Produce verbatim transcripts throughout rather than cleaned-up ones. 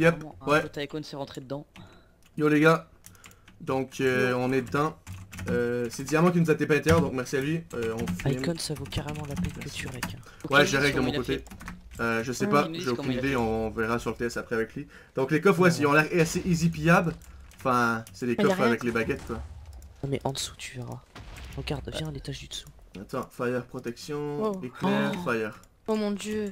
Yep, Un ouais. pote à Icon s'est rentré dedans. Yo les gars. Donc euh, on est dedans. Euh, c'est Diamant qui nous a TP à l'intérieur, donc merci à lui. Euh, on filme. Icon, ça vaut carrément la peine que tu rec. Faut Ouais, qu'il je nous dise règle de comment mon il a côté. fait. Euh, je sais Mmh, pas, il nous dit j'ai comment aucune il a idée, fait. on verra sur le test après avec lui. Donc les coffres, ouais, Ouais. ils ont l'air assez easy pillables. Enfin, c'est des Mais y a coffres rien. avec les baguettes quoi. Non mais en dessous tu verras. Regarde, viens à l'étage du dessous. Attends, fire protection, Oh. éclair, Oh. fire. Oh mon dieu.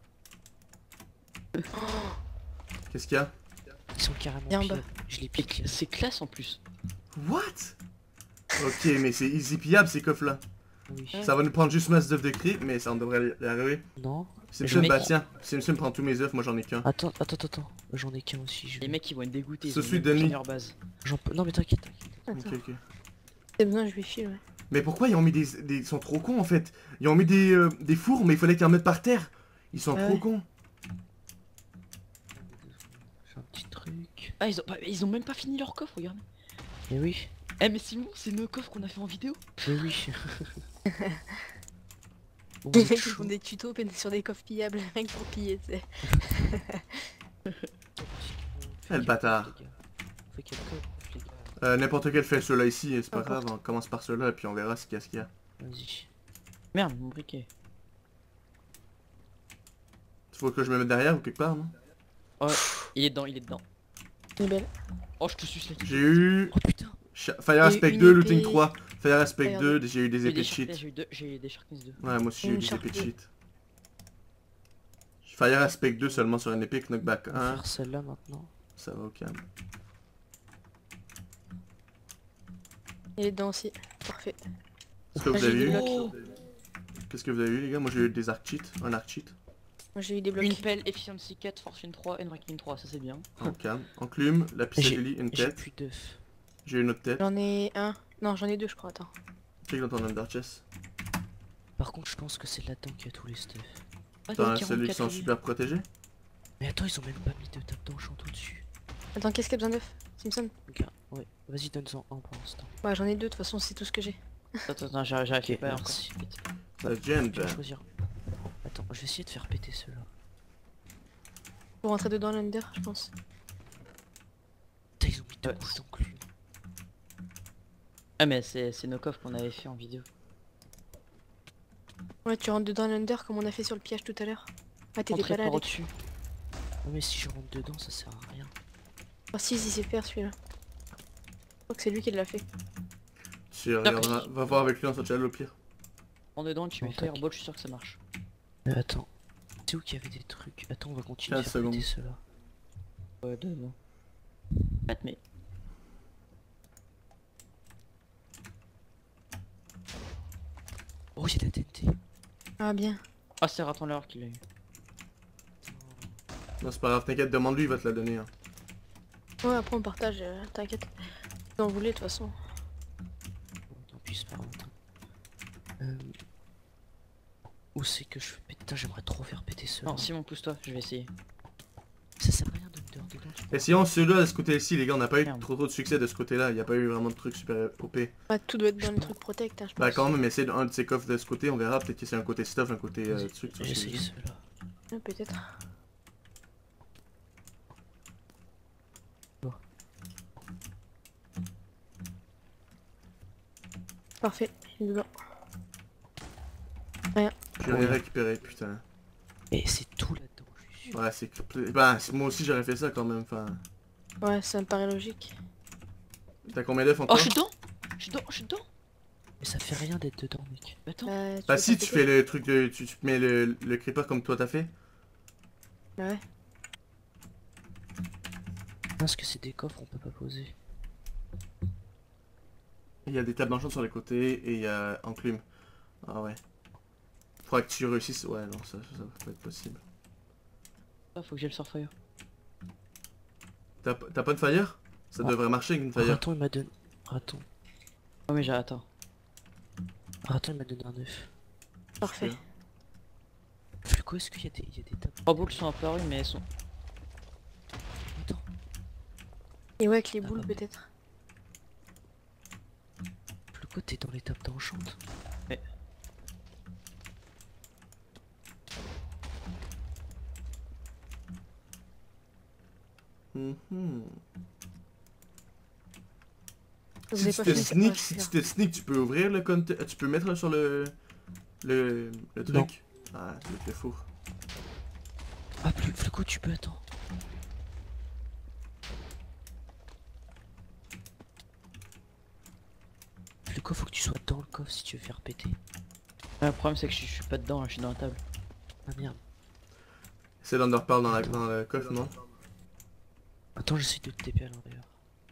Qu'est-ce qu'il y a? Ils sont carrément Viens en pires. bas. Je les pique. C'est classe en plus. What? Ok, mais c'est easy pillable ces coffres là. Oui. Ça va nous prendre juste masse d'œufs de cri, mais ça on devrait y arriver. Non. Simpson, mec- bah tiens, Simpson prend tous mes œufs, moi j'en ai qu'un. Attends, attends, attends, attends. J'en ai qu'un aussi. Je... Les mecs ils vont être dégoûtés. Ils Ce ont suite même de pas nuit. fini leur base. J'en peux. Non mais t'inquiète, t'inquiète. Ok, Attends. ok. C'est besoin, je lui file, ouais. Mais pourquoi ils ont mis des, des... Ils sont trop cons en fait. Ils ont mis des, euh, des fours, mais il fallait qu'ils en mettent par terre. Ils sont Ah trop ouais. cons. J'ai un petit truc. Ah ils ont, bah, ils ont même pas fini leur coffre, regarde. Mais oui. Eh mais Simon, c'est nos coffres qu'on a fait en vidéo. Mais oui. Bon, Les vous êtes mecs ils chaud. font des tutos sur des coffres pillables, les mecs pour piller, tu sais. Eh, le bâtard. On fait quelques coffres, les gars. Euh, N'importe quel fait ceux-là ici, c'est pas N'importe. grave, on commence par ceux-là et puis on verra ce qu'il y a, ce qu'il y a. Vas-y. Merde, mon briquet. Faut que je me mette derrière ou quelque part, non? Ouais, il est dedans, il est dedans. Il est belle. Oh je te suce la J'ai eu... Oh putain. Ch- Fire Aspect une deux, épée. Looting trois. Fire Aspect Fire deux, j'ai eu des J'ai eu épées des de cheat. Sharkness, j'ai eu deux, j'ai eu des Sharkness deux. Ouais, moi aussi j'ai eu Une des épées de Shark cheat. Fire Aspect deux seulement sur une épée, knockback On va un. faire celle-là maintenant. Ça va au calme. Il est dedans aussi. Parfait. Qu'est-ce que Ah, vous j'ai avez des eu? blocs. Qu'est-ce que vous avez eu les gars? Moi j'ai eu des arc cheat, un arc cheat. Moi j'ai eu des blocs. Une pelle, Efficiency quatre, Fortune trois, Unbreaking trois, ça c'est bien. Au calme. Enclume, la J'ai- Pistadelli, une J'ai tête. plus d'œufs. J'ai une autre tête. J'en ai un. Non, j'en ai deux, je crois. Attends. Clique dans ton under chest. Par contre, je pense que c'est là-dedans qu'il y a tous les stuff. Ah, T'as il y a celui qui quarante-quatre sont lui. super protégés. Mais attends, ils ont même pas mis de table d'enchant au-dessus. Attends, qu'est-ce qu'il y a besoin d'œufs Simpson? Ok, ouais. Vas-y, donne-en un pour l'instant. Bah, j'en ai deux, de toute façon, c'est tout ce que j'ai. Attends, attends, j'arrive j'arrive Ok, pas encore. merci. Ça gêne, Tu vas ben. choisir. Attends, je vais essayer de faire péter ceux-là. Pour rentrer dedans l'under, je pense. Putain, ils ont mis deux Ouais. boules d'enclume. Ah mais c'est c'est nos coffres qu'on avait fait en vidéo. Ouais, tu rentres dedans l'under comme on a fait sur le piège tout à l'heure. Ah, t'étais Rentrer pas là, par Alex. au-dessus. Non, mais si je rentre dedans, ça sert à rien. Ah, si, si, c'est faire celui-là. Je crois que c'est lui qui l'a fait. Tu regarderas. Va voir avec lui en social au pire. En dedans, tu mets Bon, tac. Fireball, je suis sûr que ça marche. Euh, attends. C'est où qu'il y avait des trucs? Attends, on va continuer à quinze faire péter secondes. ceux-là. Ouais, deux, non. quatre mais. Oh, il y a de la T N T. Ah, bien. Ah c'est Raton l'heure qui l'a eu. Non, c'est pas grave, t'inquiète, demande-lui, il va te la donner. Hein. Ouais, après on partage, euh, t'inquiète. Vous en voulez de toute façon. Bon, tant pis, c'est pas grave. attends. Euh... Où c'est que je fais péter? Putain, j'aimerais trop faire péter ceux-là. Non, Simon, pousse-toi, je vais essayer. Ça sert à rien de dehors dedans. tu vois. Essayons celui-là de ce côté-ci, les gars, on n'a pas eu Merde. trop trop de succès de ce côté-là, il n'y a pas eu vraiment de trucs super O P. Ouais, tout doit être dans les trucs protect, hein, je pense. Bah quand même, essaye un de ces coffres de ce côté, on verra, peut-être que c'est un côté stuff, un côté euh, Vas-y, truc. sur J'essaye celui-là. ceux-là. Ouais, peut-être. Bon. Parfait, il est dedans. Je l'ai récupéré, putain. Et c'est tout là-dedans, je suis sûr. Ouais, c'est... Bah, c'est- moi aussi j'aurais fait ça quand même, enfin... Ouais, ça me paraît logique. T'as combien d'œufs Oh, encore? je suis dedans. Je suis dedans, je suis dedans. Mais ça fait rien d'être dedans, mec. Attends. Euh, Bah veux si, pas tu péter fais le truc de... Tu, tu mets le, le creeper comme toi t'as fait. Ouais. Parce que c'est des coffres, on peut pas poser. Il y a des tables d'enchant sur les côtés et il y a enclume. Ah ouais. Faudra que tu réussisses... Ouais, non, ça, ça, ça va pas être possible. Ah, faut que j'ai le Surfire. T'as t'as pas de fire? Ça Ah. devrait marcher avec une fire. Raton, il m'a donné... Raton. Oh mais j'ai... Attends. Raton, il m'a donné un œuf. Parfait. Fluco, est-ce qu'il y a des, il y a des tables? Trois boules sont apparues mais elles sont... Attends. Et ouais, avec les Ah, boules bah, mais- peut-être. Fluco, t'es dans les tables d'enchante. Ouais. Mhm. Vous Si avez tu pas te fini, sneak, ouais, si c'est tu te sneak, tu peux ouvrir le compte, tu peux mettre sur le le, le truc. Non. Ah, c'est le four. Ah, plus le coup, tu peux, attends. Le coffre, faut que tu sois dans le coffre si tu veux faire péter. Ah, le problème c'est que je, je suis pas dedans, là, je suis dans la table. Ah merde. C'est l'underpearl dans, la, dans le coffre, non? Attends, j'essaie de te T P à l'intérieur.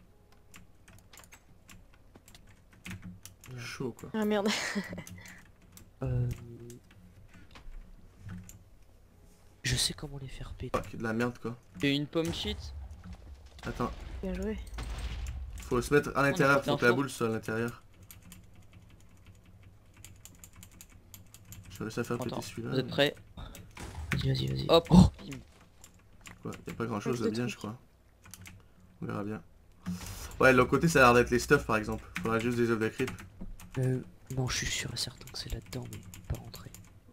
Chaud quoi. Ah merde. Euh... Je sais comment les faire péter. Fuck, de la merde quoi. J'ai une pomme shit. Attends, Bien joué. faut se mettre à l'intérieur, est faut dans que la le boule soit à l'intérieur. J'ai réussi à faire péter Attends, celui-là. vous êtes mais- prêts? Vas-y, vas-y, vas-y. Hop. Oh Bim. Quoi, y a pas grand chose de Deux bien trucs. je crois. On verra bien. Ouais, de l'autre côté ça a l'air d'être les stuffs par exemple. Faudrait juste des œufs de creep. Euh... Non, je suis sûr et certain que c'est là-dedans, mais pas rentrer.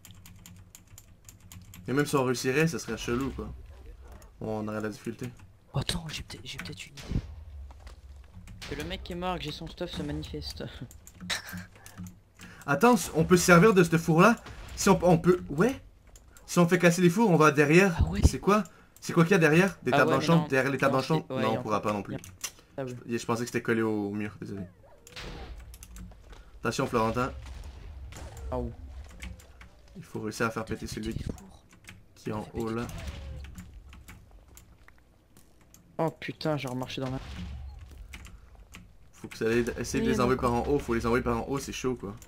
Et même si on réussirait, ça serait chelou quoi. On aurait la difficulté. Oh, attends, j'ai peut-être j'ai peut-être une idée. Que le mec qui est mort et que j'ai son stuff se manifeste. Attends, on peut se servir de ce four là? Si on, on peut... Ouais? Si on fait casser les fours, on va derrière. Ah ouais. C'est quoi? C'est quoi qu'il y a derrière? Des Ah tables ouais, en mais chambre? non. Derrière les tables Non, en chambre? c'est- ouais, non, y on a- pourra pas non plus. Ah oui. Je, je pensais que c'était collé au mur, désolé. Attention Florentin, Ah où? il faut réussir à faire péter celui Les fours. qui est en haut là. Oh putain, j'ai remarché dans la... Faut que ça aille, essayer de Oui, les envoyer par d'accord. en haut, faut les envoyer par en haut, c'est chaud quoi.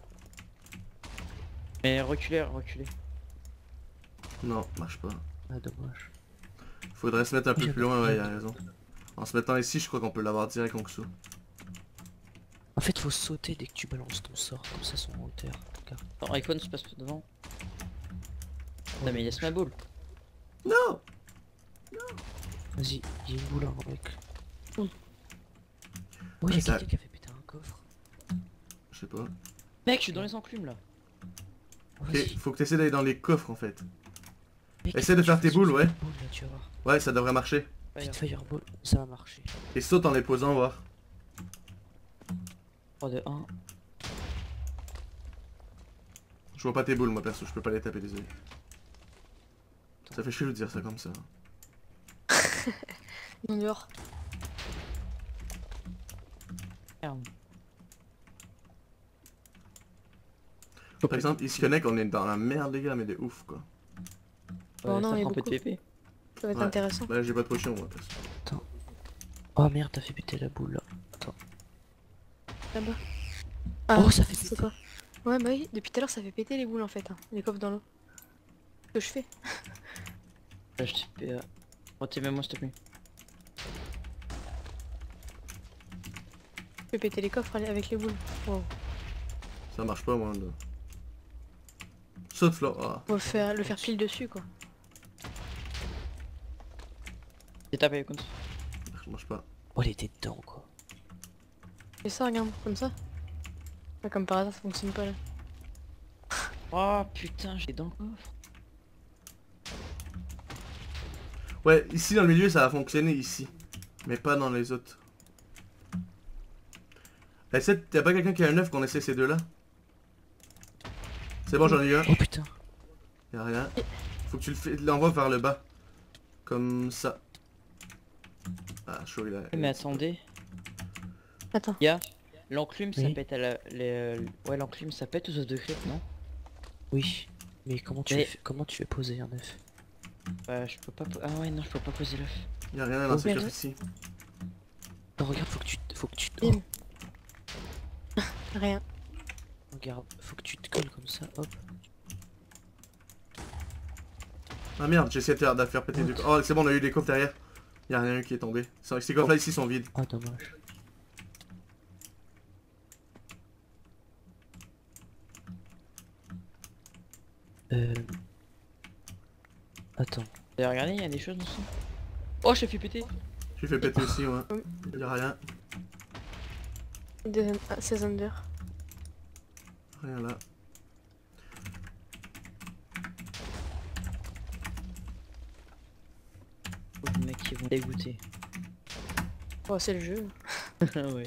Mais reculez, reculez. Non, marche pas. Ah, dommage. Faudrait se mettre un peu J'ai plus loin, pas- ouais, il a raison. En se mettant ici, je crois qu'on peut l'avoir direct en dessous. En fait, faut sauter dès que tu balances ton sort, comme ça, sont en hauteur. Regarde. Attends, iPhone se passe devant. Non mais laisse ma boule. Non! Vas-y, il y a une boule, hein, mec. Mm. Oh, y'a Ça- quelqu'un qui a fait péter un coffre. Je sais pas. Mec, je suis dans les enclumes là. Ok, Vas-y. faut que t'essaies d'aller dans les coffres en fait. Mec, essaie de tu faire tes fais boules, une ouais. boule, là, tu vas voir. Ouais, ça devrait marcher. Petite fireball, ça va marcher. Et saute en les posant, voir. trois, deux, un. Je vois pas tes boules moi perso, je peux pas les taper, désolé. Ça fait chelou de dire ça comme ça. Non, dehors. Merde. Par exemple, il se connecte, on est dans la merde les gars, mais de ouf quoi. Oh Ouais, non, ça il y a prend un peu de beaucoup. P P. Ça va être Ouais. intéressant. Bah j'ai pas de potion moi perso. Oh merde, t'as fait péter la boule là. Attends. Là-bas. Ah, Oh, ça fait c'est péter. quoi? Ouais, bah oui, depuis tout à l'heure ça fait péter les boules en fait, hein, les coffres dans l'eau. Ce que je fais. Là, je t'ai fait... Retirez-moi s'il te plaît. Je fais péter les coffres allez, avec les boules. Wow. Ça marche pas moi. Là. Saute Flo. Ah. On va le faire, le faire pile dessus quoi. J'ai tapé contre. Ça marche pas. Oh, elle était dedans quoi. Et ça, regarde, comme ça. Pas comme par hasard, ça fonctionne pas là. Oh putain, j'ai dans le coffre. Ouais, ici dans le milieu ça va fonctionner ici. Mais pas dans les autres. Essaie, y'a pas quelqu'un qui a un œuf qu'on essaie ces deux là? C'est bon, j'en ai eu un. Oh putain. Y'a rien. Faut que tu le fais, l'envoies vers le bas. Comme ça. Ah, chaud il a. Mais attendez. Attends. Y'a l'enclume ça Oui. pète à la... Les... Ouais l'enclume ça pète aux os de crête non? Oui. Mais comment tu Mais- fais... comment tu fais poser un œuf? Bah je peux pas... po- Ah ouais non je peux pas poser l'œuf. Y'a rien dans Oh, ces merde. coffres ici. Non, regarde, faut que tu... Faut que tu... Bim. Rien. Regarde, faut que tu te colles comme ça, hop. Ah merde, j'ai essayé de faire, de faire péter du. Oh, c'est bon, on a eu des coffres derrière. Y'a rien eu qui est tombé. Ces ces coffres là ici sont vides. Ah, dommage. Euh... Attends. Vous avez regardé, il y a des choses dessous. Oh je fait péter. J'ai fait péter aussi, ouais. Mm. Y'a rien. Des... Ah, c'est Thunder. Rien là. Oh, les mecs qui vont dégoûter. Oh, c'est le jeu. Ouais.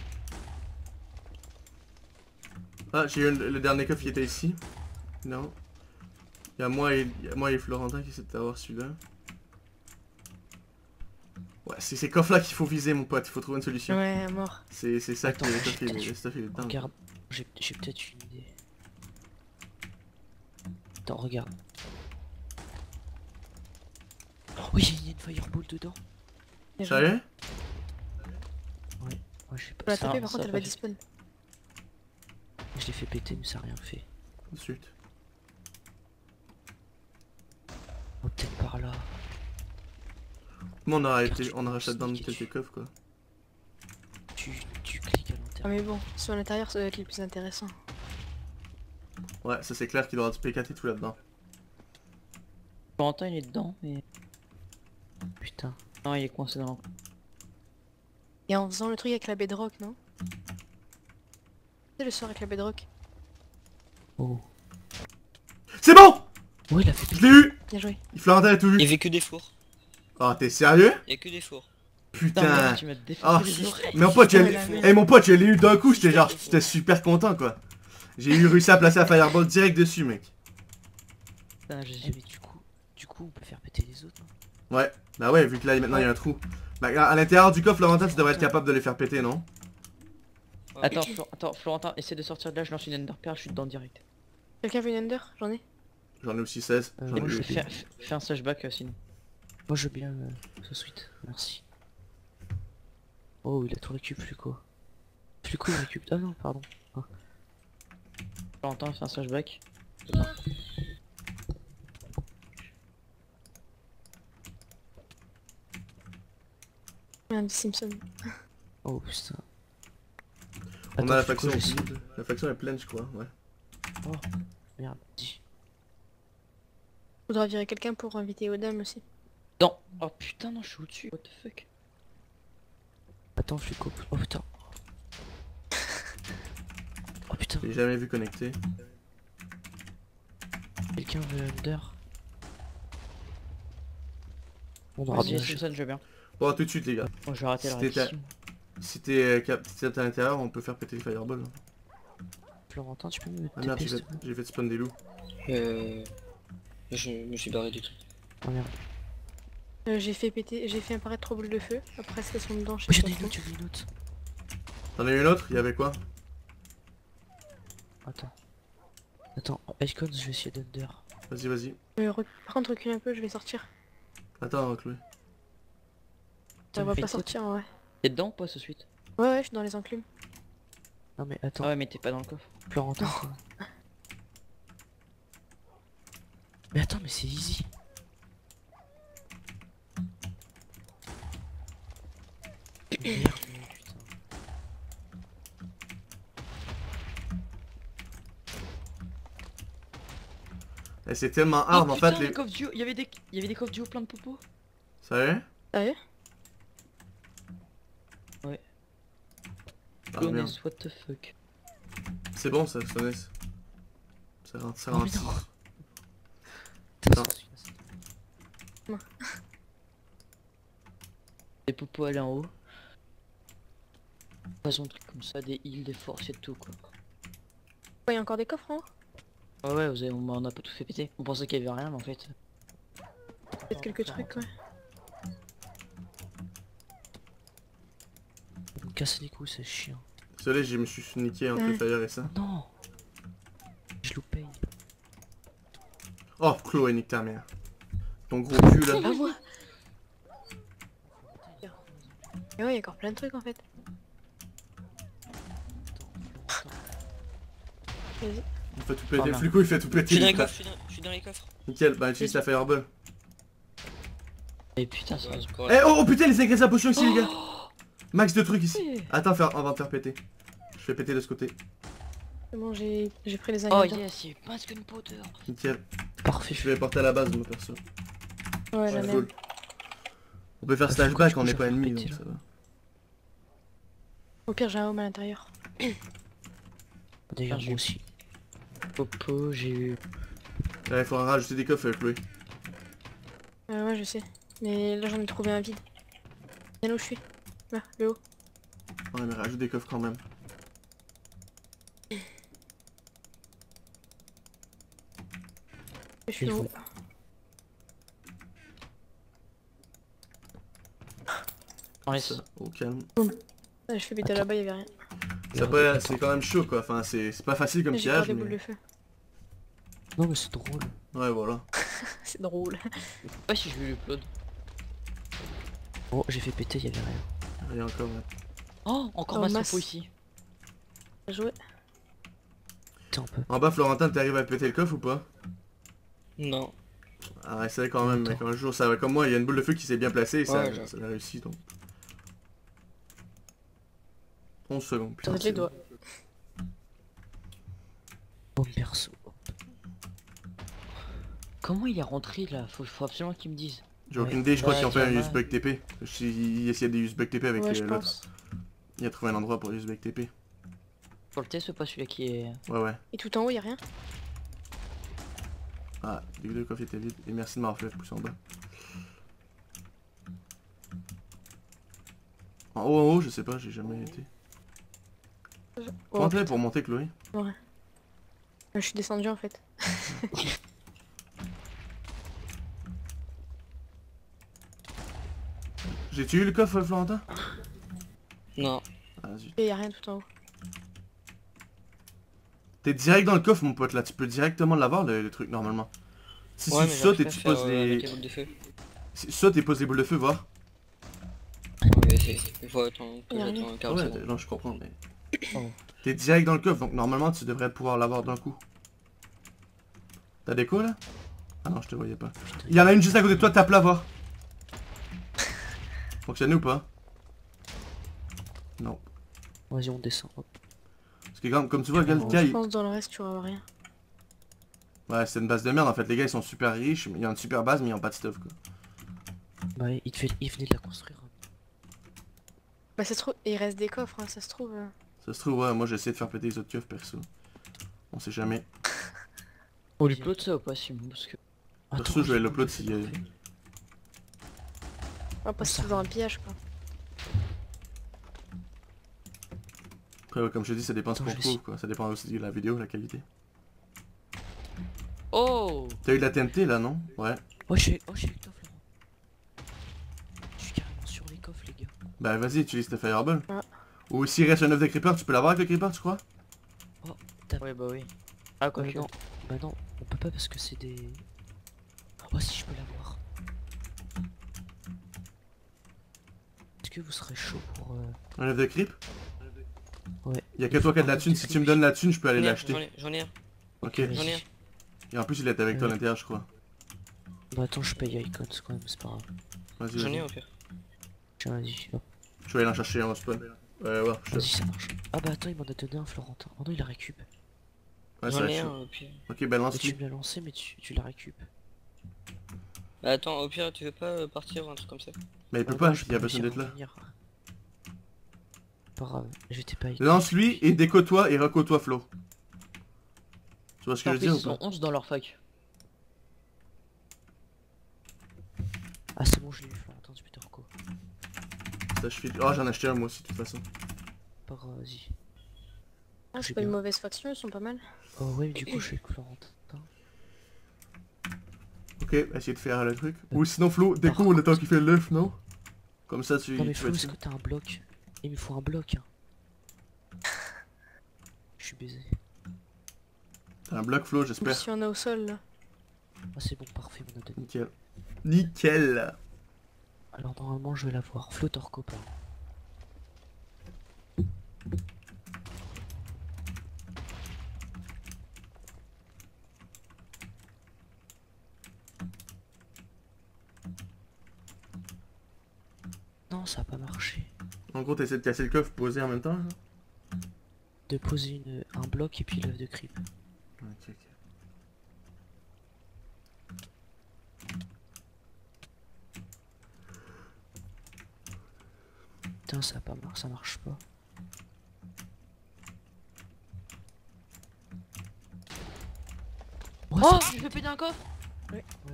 Ah, j'ai eu le, le dernier coffre qui était ici. Non. Il y a moi et, y a moi et Florentin qui essaient d'avoir celui-là. Ouais, c'est ces coffres là qu'il faut viser mon pote, il faut trouver une solution. Ouais, à mort. C'est ça Attends, qui est le j'ai stuff, il est- peut-être- le stuff il est dingue. Regarde, j'ai j'ai peut-être une idée. Attends, regarde. Oui, il y a une fireball dedans. Bien joué. Sérieux? Ouais, je sais Faut pas. la Ça- taper, par ça contre, elle pas va fait. despawn. Je l'ai fait péter, mais ça a rien fait. Tout de suite. Oh, peut-être par là. Moi on a Car été, tu on a peux racheté dans sneaker quelques dessus. coffres quoi. Tu, tu cliques à Ah, l'intérieur. mais bon, sur l'intérieur, ça doit être le plus intéressant. Ouais, ça c'est clair qu'il doit y avoir du P quatre et tout là-dedans. Florentin il est dedans, mais... Putain. Non, il est coincé dans l'encre. Et en faisant le truc avec la bedrock, non? C'est le sort avec la bedrock. Oh. C'est bon! Oh, il a fait Je l'ai eu! Bien joué. Florentin a tout Il y vu. avait que des fours. Oh t'es sérieux? Il y a que des fours. Putain. Tu m'as défoncé Ah, les oreilles. mais mon pote, je Ouais, l'ai... la merde. Eh mon pote, je l'ai eu d'un coup, j'étais genre, j'étais super content quoi. J'ai eu réussi à placer la fireball direct dessus mec. Putain, j'ai- Eh, mais du coup, du coup, on peut faire péter les autres. hein. Ouais, bah ouais, vu que là maintenant il y a un trou. Bah à à l'intérieur du coffre, Florentin, tu devrais être capable de les faire péter, non? Ouais. Attends, Flor- attends, Florentin, essaie de sortir de là, je lance une Ender Pearl, je suis dedans direct. Quelqu'un veut une under? J'en ai. J'en ai aussi seize. Euh, J'en ai moi, je eu. fais- Fais, fais- fais un flashback euh, sinon. Moi, je veux bien euh, ce suite. Merci. Oh, il a tout récup, Fluco. Fluco, il récup. Ah non, pardon. Florentin, fais un flashback. Un des Simpsons. Oh, putain. On a la Fluco, faction j'essaie- vide. La faction est pleine, je crois, ouais. Merde, dis. Faudra virer quelqu'un pour inviter Odam aussi. Non. Oh putain, non, je suis au-dessus. What the fuck. Attends, Fluco. Oh putain. Oh putain, J'ai jamais vu connecté. quelqu'un veut Under. On aura bien. Vas-y, Simpson, je veux bien. Bon, à tout de suite les gars. Bon, je vais arrêter la C'était ta- répétition. Si t'es euh, cap- si t'es à l'intérieur, on peut faire péter les fireballs. Florentin, tu peux me Ah merde, taper j'ai s'il fait, te plaît. j'ai fait spawn des loups. Euh... Je me suis barré du truc. Oh merde. Euh, j'ai fait péter, j'ai fait apparaître trois boules de feu. Après, elles sont dedans, je Oh, sais j'en ai pas une trop. autre, j'en ai une autre. T'en as eu une autre? Il y avait quoi? Attends. Attends, Icons, je vais essayer d'Under. Vas-y, vas-y. Euh, rec- Par contre, recule un peu, je vais sortir. Attends, Chloé. Ça va fais pas tête. sortir, ouais. T'es dedans ou pas ce suite? Ouais, ouais, je suis dans les enclumes. Non mais attends, Ah ouais, mais t'es pas dans le coffre. Florentin. quoi. Mais attends, mais c'est easy. Merde, putain. Eh, c'est tellement hard oh, en putain, fait les... les coffres du haut, il y avait des, il y avait des coffres du haut plein de popos. Sérieux? Sérieux? Ah merde. Honest, what the fuck. C'est bon ça, Sonnes. Ça rentre, ça Oh, rentre. mais non. Putain. Des popos aller en haut. Façon de trucs comme ça, des heals, des forces et tout quoi. Ouais, y a encore des coffres en haut? Ouais ouais, vous avez, on, on a pas tout fait péter. On pensait qu'il y avait rien mais en fait. Peut-être quelques trucs, ouais. Vous me cassez les couilles, c'est chiant. Désolé, je me suis niqué entre Ouais. Fire et ça. Non. Je le paye. Oh, Chloé, nique ta mère. Ton gros cul là. Ah ouais. Et ouais, y a encore plein de trucs en fait. Vas-y. Il fait tout Oh, péter. merde. Fluco, il fait tout Je suis péter. dans les coffres, je suis dans, je suis dans les coffres. Nickel, bah utilise ta fireball. Et putain, ça Ouais, va. encore- Eh oh, oh putain, il essaie de la potion ici les gars. Max de trucs ici. Oui. Attends, faire... on va te faire péter. Je fais péter de ce côté. C'est bon, j'ai j'ai pris les Oh ingrédients. yes, il y a pas qu'une powder. Nickel. Parfait. Je vais porter à la base mon perso. Ouais, la Ouais, même. cool. On peut faire Ah, slash Fluco, back, du coup, on n'est je pas vais ennemis péter, donc là. ça va. Au pire, j'ai un home à l'intérieur. D'ailleurs, Ah, j'ai moi eu- aussi. Popo, j'ai eu. Ouais, il faudra rajouter des coffres, Chloé. Euh, ouais, je sais. Mais là, j'en ai trouvé un vide. Viens là où je suis. Là, le haut. Ouais, mais rajoute des coffres quand même. Je suis Il où? faut- On laisse. Ça, au calme. Ah, je fais péter là-bas, y'avait rien. Ça pas- C'est quand même chaud quoi, enfin c'est c'est pas facile comme J'ai peur pillage des boules de mais... feu. Non mais c'est drôle. Ouais voilà. C'est drôle. Je sais pas si je vais l'upload. Oh j'ai fait péter, il y avait rien. Rien encore ouais. Oh, encore Oh, masse masse. info ici. Bien joué. Putain un peu. En bas Florentin, t'arrives à péter le coffre ou pas? Non. Ah essaye quand même mec, Attends. un jour ça va comme moi, il y a une boule de feu qui s'est bien placée et ça, Ouais, je- ça a réussi donc. onze secondes. T'en putain, les doigts. Oh perso. Comment il est rentré là? Faut, faut absolument qu'il me dise. J'ai aucune idée, je crois Ouais, qu'ils ont fait un Germain. Uzbek T P. Je- Il essayait des Uzbek T P avec Ouais, euh, je l'autre. pense. Il a trouvé un endroit pour les Uzbek T P. Pour le test, c'est pas celui-là qui est. Ouais ouais. Et tout en haut, y'a rien? Ah, les deux coffres étaient vides. Et merci de m'avoir fait pousser en bas. En haut, en haut, je sais pas, j'ai jamais été. Oh, Comment t'as fait putain. pour monter Chloé? Ouais. Je suis descendu en fait. J'ai tué le coffre Florentin? Non. Ah zut. Et y'a rien tout en haut. T'es direct dans le coffre mon pote là, tu peux directement l'avoir le, le truc normalement. Si Ouais, tu mais sautes et j'arrive tu pas à poses faire, euh, avec les... les boules de feu. si- Saute et poses les boules de feu, voir. On va essayer. Il faut attendre, faut Y a attendre rien. quarante Ouais, secondes. non je comprends mais... Oh. T'es direct dans le coffre donc normalement tu devrais pouvoir l'avoir d'un coup. T'as des coups là? Ah non je te voyais pas. Putain. Il y en a une juste à côté de toi, tape-la voir. Fonctionne ou pas? Non. Vas-y on descend. Hop. Parce que comme, comme tu vois, le gars, le Oh, gars, Je il- pense dans le reste, tu vas avoir rien. ouais c'est une base de merde en fait, les gars ils sont super riches, il y a une super base mais ils ont pas de stuff quoi. Bah il, te fait... il venait de la construire. Bah ça se trouve, il reste des coffres, hein, ça se trouve. euh. Ça se trouve ouais, moi j'essaie de faire péter les autres keufs perso. On sait jamais. On l'upload ça ou pas, Simon? Parce que. Perso, je vais j'ai l'upload pas si, fait euh, parfait. On va passer Ça dans un pillage quoi. Après ouais, comme je te dis ça dépend de ce Attends, qu'on je vais trouve quoi, ça dépend aussi de la vidéo, la qualité. Oh! T'as eu de la T N T là non? Ouais. Oh j'ai oh, j'ai eu le coffre Laurent. Je suis carrément sur les coffres les gars. Bah vas-y utilise ta fireball. Ah. Ou s'il reste un œuf de creeper, tu peux l'avoir avec le creeper tu crois? Ouais, bah oui. Ah, quoi Euh, que. non, bah non, on peut pas parce que c'est des... Oh si je peux l'avoir. Est-ce que vous serez chaud pour... euh, Un œuf de creep? Ouais. Y'a que toi qui as de la thune, si tu me donnes la thune je peux aller J'en ai un, l'acheter. j'en ai- J'en ai un. Ok. J'en ai un. Et en plus il est avec toi à Ouais. l'intérieur je crois. Bah attends je paye Icons quand même, c'est pas grave. Vas-y J'en ai vas-y. un au pire. Tiens vas-y, hop. Je vais aller en chercher un au spawn. Ouais ouais, je... Vas-y ça marche. Ah bah attends il m'en a donné un Florentin. Oh non il a récup. ouais ça J'en va ai être un chaud. au pire. Ok bah Mais tu lance-lui. me l'as lancé mais tu, tu l'as récup. Bah attends, au pire, tu veux pas euh, partir ou un truc comme ça? Mais il peut Ouais, pas, non, je il y a peux besoin réussir d'être à là. revenir. Pas grave, j'étais pas Icons. Lance-lui et déco-toi et reco-toi Flo. Tu vois ce que En je plus, veux ils dire ou sont pas? onze dans leur fac. Ah c'est bon je l'ai eu Florentin, tu peux te reco. Ça je file. Oh j'en ai acheté un moi aussi de toute façon. Pas grave, vas-y. Ah, J'ai c'est pas une bien. mauvaise faction, ils sont pas mal. Oh ouais mais du coup je suis avec Florentin. Ok, essayer de faire le truc. Ou sinon Flo, déco le temps qu'il fait l'œuf, non? Comme ça tu, Non mais tu Flo, vas est-ce dessus. que t'as un bloc? Il me faut un bloc. Hein. Je suis baisé. T'as un bloc Flo Ou j'espère. si on est au sol là. Ah c'est bon, parfait, on a donné. Nickel. Nickel. Alors normalement je vais l'avoir. Flo Torco pas. Non ça a pas marché. En gros t'essaies de casser le coffre posé en même temps là? De poser une, un bloc et puis l'œuf de creep. Ok ok. Putain ça a pas mar ça marche pas. Ouais, Oh! ça- Je vais péter un coffre!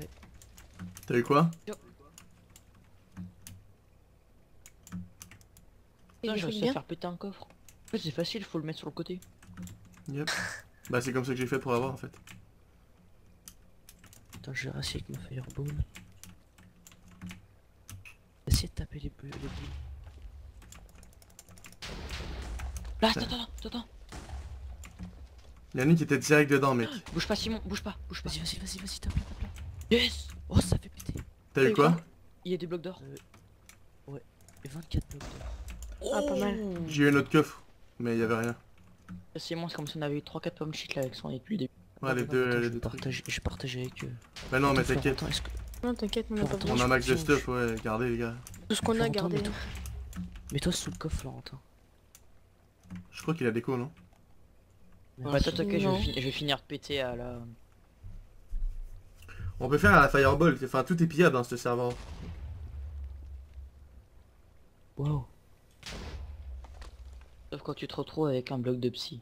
T'as eu quoi? Putain, des j'ai trucs réussi à bien. faire péter un coffre. En fait, c'est facile, faut le mettre sur le côté. Yep. Bah c'est comme ça que j'ai fait pour l'avoir en fait. Attends, je vais rassis avec ma fireball. Essayez de taper les boules. Les boules. Là, attends, attends, attends, attends. Yannick était direct dedans mec. Bouge pas, Simon, bouge pas, bouge pas. Vas-y, vas-y, vas-y, vas-y, tape là, tape là. Yes. Oh, ça fait péter. T'as eu quoi? Il y a des blocs d'or. Et vingt-quatre blocs d'or. Ah, pas mal. J'ai eu un autre coffre, mais il y avait rien. C'est moi, c'est comme si on avait eu trois quatre pommes shit là avec son et depuis le début. Ouais, les Attends, deux, attends, les je deux trucs. partage, je partage avec eux. Bah non, mais Attends, t'inquiète. Florentin, est-ce que- Non, t'inquiète, on a pas Florentin, besoin. On a un max de je- stuff, ouais, gardez les gars. Tout ce qu'on a Florentin, gardé. mets-toi- Mets-toi sous le coffre, Florentin. Je crois qu'il a déco, non? Bah, attends, ok, je vais, Non. fi- je vais finir de péter à la... On peut faire à la fireball, enfin tout est pillable dans ce serveur. Wow. Sauf quand tu te retrouves avec un bloc de psy.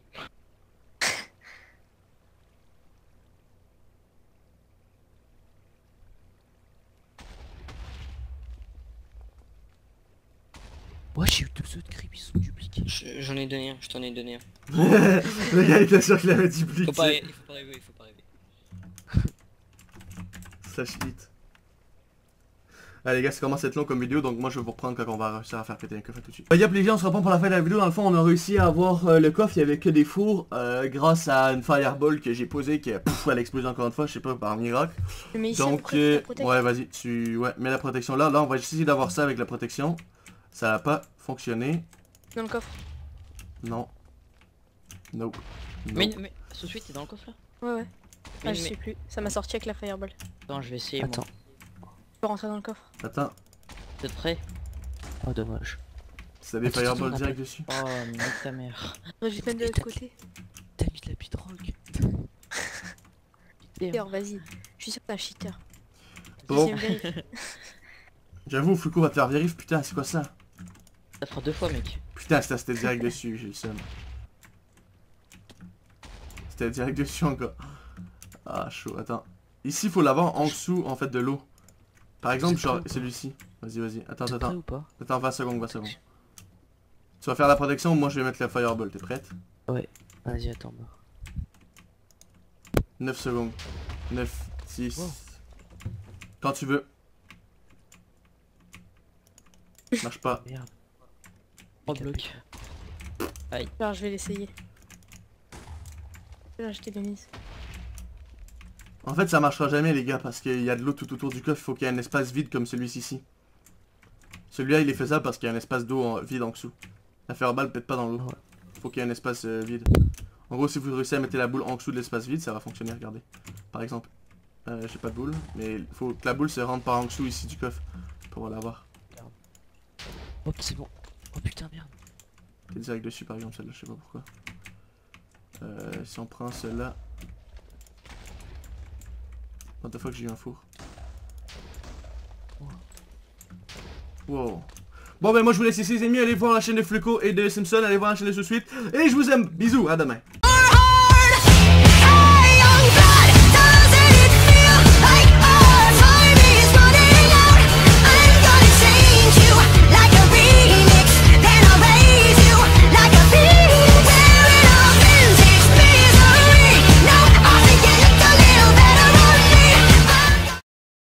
Ouais, j'ai eu deux œufs de creep, ils sont dupliqués. Je- J'en ai donné un, je t'en ai donné un. Le gars était sûr qu'il avait dupliqué. Faut pas, ré- il faut pas rêver, il faut pas rêver. Slash hit. Allez les gars, ça commence à être long comme vidéo, donc moi je vais vous reprendre quand on va réussir à faire péter un coffre tout de suite. Yep les gars, on se reprend pour la fin de la vidéo. Dans le fond, on a réussi à avoir euh, le coffre, il y avait que des fours, euh, grâce à une fireball que j'ai posée, qui pff, elle a explosé encore une fois, je sais pas, par miracle. Mais ici, Donc, après, euh, la protection. ouais, vas-y, tu ouais, mets la protection là. Là, on va essayer d'avoir ça avec la protection. Ça n'a pas fonctionné. Dans le coffre. Non. Nope. Nope. Mais, mais, ce suite, t'es dans le coffre là? Ouais, ouais. Mais- Ah, je mais- sais plus. Ça m'a sorti avec la fireball. Attends, je vais essayer. Attends. Moi. Je peux rentrer dans le coffre. Attends, Vous êtes prêts? Oh, dommage. c'est des Attends, fireballs attends, direct dessus. Oh, nique ta mère. Je vais mettre de l'autre côté. T'as mis de la bidrogue. D'ailleurs, vas-y. Je suis sûr que t'es un cheater. Bon. Deuxième vérif. J'avoue, Foucault va te faire vérif, putain, c'est quoi ça? Ça fera deux fois, mec. Putain, c'était c'était direct dessus, j'ai le seum. C'était direct dessus encore. Ah, chaud, attends. Ici, faut l'avoir en dessous, en fait, de l'eau. Par exemple, C'est prêt genre, ou pas celui-ci. Vas-y, vas-y. Attends, T'es prêt attends. ou pas? Attends, vingt secondes, vingt secondes. Tu vas faire la protection, moi je vais mettre la fireball, t'es prête? Vas-y, attends. Bah. neuf secondes. neuf, six. Wow. Quand tu veux. Marche pas. Merde. trois blocs. Alors, je vais l'essayer. Là, je t'ai de mise. En fait, ça marchera jamais, les gars, parce qu'il y a de l'eau tout autour du coffre. Il faut qu'il y ait un espace vide comme celui-ci. ici. Celui-là, il est faisable parce qu'il y a un espace d'eau en- vide en dessous. La fireball pète pas dans l'eau. Ouais. Faut qu'il y ait un espace euh, vide. En gros, si vous réussissez à mettre la boule en dessous de l'espace vide, ça va fonctionner. Regardez. Par exemple, euh, j'ai pas de boule, mais il faut que la boule se rentre par en dessous ici du coffre pour l'avoir. Hop, c'est bon. Oh putain, merde. T'es direct dessus, par exemple, celle-là, je sais pas pourquoi. Euh, si on prend celle-là. What the fuck, j'ai eu un four. Wow. Bon ben moi je vous laisse ici les amis, allez voir la chaîne de Fluco et de Simpson, allez voir la chaîne de Sous-Suite. Et je vous aime, bisous, à demain.